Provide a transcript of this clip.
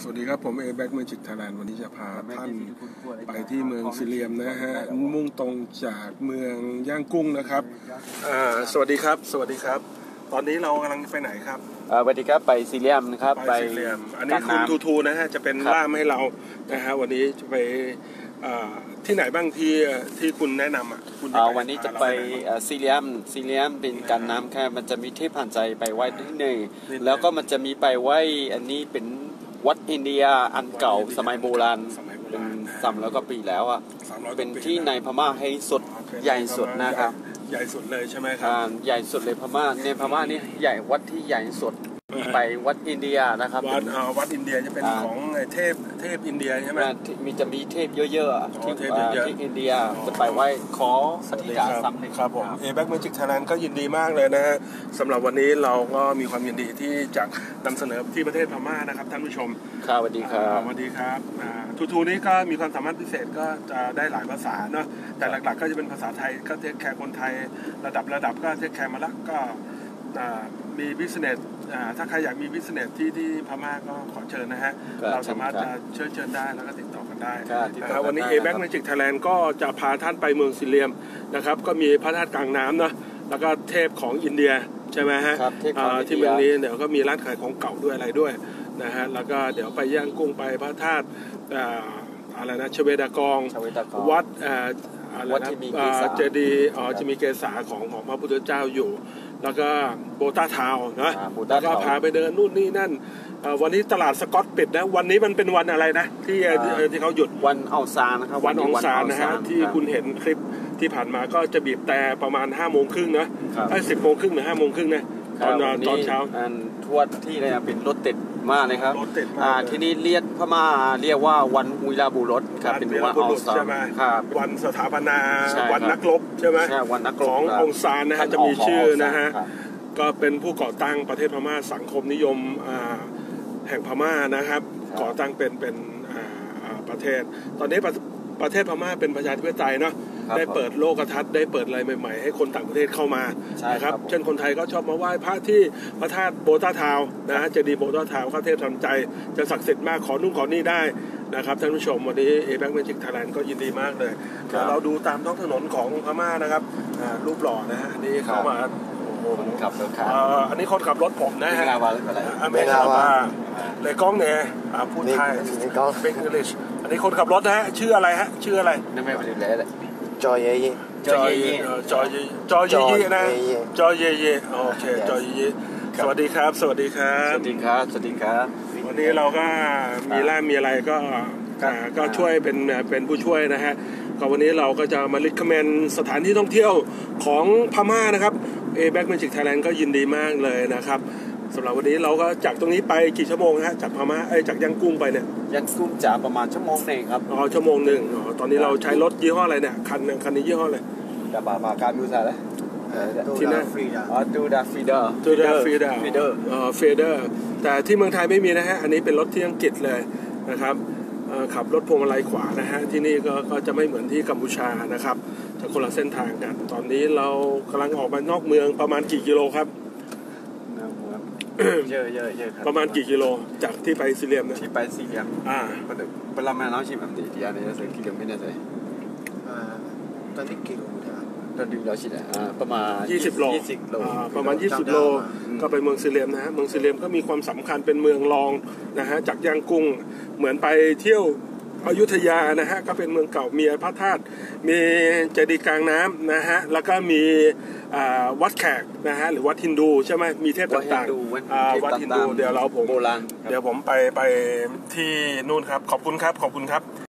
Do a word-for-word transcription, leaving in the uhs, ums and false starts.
สวัสดีครับผมเอแบ็กเมจิกไทยแลนด์วันนี้จะพาท่านไปที่เมืองซิเลียมนะฮะมุ่งตรงจากเมืองย่างกุ้งนะครับสวัสดีครับสวัสดีครับตอนนี้เรากำลังไปไหนครับสวัสดีครับไปซิเลียมนะครับไปซิเลียมอันนี้คุณทูทูนะฮะจะเป็นล่ามให้เรานะฮะวันนี้จะไปที่ไหนบ้างที่ที่คุณแนะนำอ่ะคุณวันนี้จะไปซิเลียมซิเลียมเป็นการน้ำแค่มันจะมีเทพผ่านใจไปไหว้ที่หนึ่งแล้วก็มันจะมีไปไหว้อันนี้เป็นวัดอินเดียอันเก่าสมัยโบราณเป็นสามแล้วก็ปีแล้วอ่ะเป็นที่ในพม่าให้สุดใหญ่สุดนะครับใหญ่สุดเลยใช่ไหมครับใหญ่สุดเลยพม่าในพม่านี่ใหญ่วัดที่ใหญ่สุดไปวัดอินเดียนะครับวัดวัดอินเดียจะเป็นของเทพเทพอินเดียใช่ไหมมีจะมีเทพเยอะๆที่ที่อินเดียจะไปไหว้ขออธิษฐานซ้ำเลยครับผมเอแบ็กเมจิกไทยแลนด์ก็ยินดีมากเลยนะฮะสำหรับวันนี้เราก็มีความยินดีที่จะนำเสนอที่ประเทศพม่านะครับท่านผู้ชมครับสวัสดีครับสวัสดีครับทูทูนี้ก็มีความสามารถพิเศษก็จะได้หลายภาษาเนาะแต่หลักๆก็จะเป็นภาษาไทยก็เทคแคร์คนไทยระดับระดับก็เทคแคร์มาแล้วก็มีบิสเนสถ้าใครอยากมีบิสเนสที่ที่พม่าก็ขอเชิญนะฮะเราสามารถจะเชิญเชิญได้แล้วก็ติดต่อกันได้นะครับวันนี้ เอ แบ็ก Magic Thailand ก็จะพาท่านไปเมืองซิเลียมนะครับก็มีพระธาตุกลางน้ำเนาะแล้วก็เทพของอินเดียใช่ไหมฮะที่เมืองนี้เดี๋ยวก็มีร้านขายของเก่าด้วยอะไรด้วยนะฮะแล้วก็เดี๋ยวไปย่างกุ้งไปพระธาตุอะไรนะชเวดากองวัดวัดที่มีเจดีย์อ๋อจะมีเกศาของของพระพุทธเจ้าอยู่แล้วก็โบต้าทาวนะแล้วก็พาไปเดินนู่นนี่นั่นวันนี้ตลาดสกอตปิดนะวันนี้มันเป็นวันอะไรนะที่ที่เขาหยุดวันอองซานนะครับวันอองซานนะฮะที่คุณเห็นคลิปที่ผ่านมาก็จะบีบแต่ประมาณห้าโมงครึ่งนะไอ้สิบโมงครึ่งหรือห้าโมงครึ่งนะตอนตอนเช้าทั่วที่เลยเป็นรถติดมากเลยครับที่นี่เรียกพม่าเรียกว่าวันวีรบุรุษครับเป็นวันอองซานวันสถาปนาวันนักรบใช่ไหมของอองซานนะฮะจะมีชื่อนะฮะก็เป็นผู้ก่อตั้งประเทศพม่าสังคมนิยมแห่งพม่านะครับก่อตั้งเป็นเป็นประเทศตอนนี้ประเทศพม่าเป็นประชาธิปไตยเนาะได้เปิดโลกทัศน์ได้เปิดอะไรใหม่ๆให้คนต่างประเทศเข้ามานะครับเช่นคนไทยก็ชอบมาไหว้พระที่พระธาตุโบต้าทาวนะฮะเจดีย์โบต้าทาวพระเทพทันใจจะศักดิ์สิทธิ์มากขอนู่นขอนี่ได้นะครับท่านผู้ชมวันนี้ เอ แบ็ก Magic Thailand ก็ยินดีมากเลยเราดูตามท้องถนนของพม่านะครับรูปหล่อนะฮะนี่เข้ามาคนขับรถครับอันนี้คนขับรถผมนะฮะไม่ลาวาหรืออะไรไม่ลาวาเลยกล้องเนี่ยพูดไทยเป็นอังกฤษอันนี้คนขับรถนะฮะชื่ออะไรฮะชื่ออะไรนั่นไม่เป็นไรเลยจอยเย่จอยเย่จอยเย่จอยเย่นะจอยเย่โอเคจอยเย่สวัสดีครับสวัสดีครับสวัสดีครับสวัสดีครับวันนี้เราก็มีล่ามมีอะไรก็ก็ช่วยเป็นเป็นผู้ช่วยนะฮะก็วันนี้เราก็จะมาลิคอมเมนสถานที่ท่องเที่ยวของพม่านะครับ เอ แบ็ก Magic Thailand ก็ยินดีมากเลยนะครับสำหรับวันนี้เราก็จากตรงนี้ไปกี่ชั่วโมงฮะจากพม่าไอ้จากย่างกุ้งไปเนี่ยย่างกุ้งจากประมาณชั่วโมงหนึ่งครับอ๋อชั่วโมงหนึ่งอ๋อตอนนี้เราใช้รถยี่ห้ออะไรเนี่ยคันคันนี้ยี่ห้ออะไรดาบาบาการดูซะแล้วที่นั่นอ๋อดูดาฟีเดอร์ดูดาฟีเดอร์ฟีเดอร์อ๋อฟีเดอร์แต่ที่เมืองไทยไม่มีนะฮะอันนี้เป็นรถที่อังกฤษเลยนะครับขับรถพวงมาลัยขวานะฮะที่นี่ก็ก็จะไม่เหมือนที่กัมพูชานะครับจะคนละเส้นทางกันตอนนี้เรากำลังออกมานอกเมืองประมาณกี่กิโลครับเยอะเยอะเยอะครับประมาณกี่กิโลจากที่ไปซิเลียมนะที่ไปซิเลียมอ่าประมาณน้อยชิมอันดีที่อันนี้จะกิโลเมตรเลยอ่าตอนนี้กิโลครับตอนนี้เราชิมอ่าประมาณยี่สิบโลประมาณยี่สิบโลก็ไปเมืองซิเลียมนะฮะเมืองซิเลียมก็มีความสำคัญเป็นเมืองรองนะฮะจากย่างกุ้งเหมือนไปเที่ยวอยุธยานะฮะก็เป็นเมืองเก่ามีพระธาตุมีเจดีย์กลางน้ำนะฮะแล้วก็มีวัดแขกนะฮะหรือวัดฮินดูใช่ไหมมีเทพต่างๆวัดฮินดูเดี๋ยวเราผมเดี๋ยวผมไปไปที่นู่นครับขอบคุณครับขอบคุณครับ